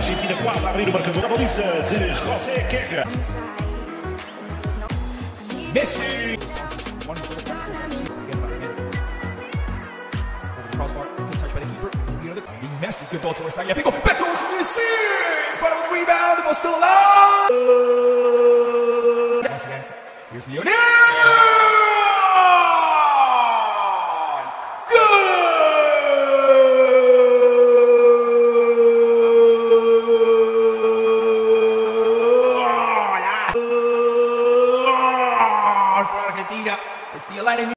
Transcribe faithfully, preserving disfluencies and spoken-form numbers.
Argentina quase a abrir o marcador. A baliza de José Guerra. Messi. Messi, good ball towards Tagliafico. Back towards Messi. Incredible rebound. The ball still alive. Once again, here's Lionel.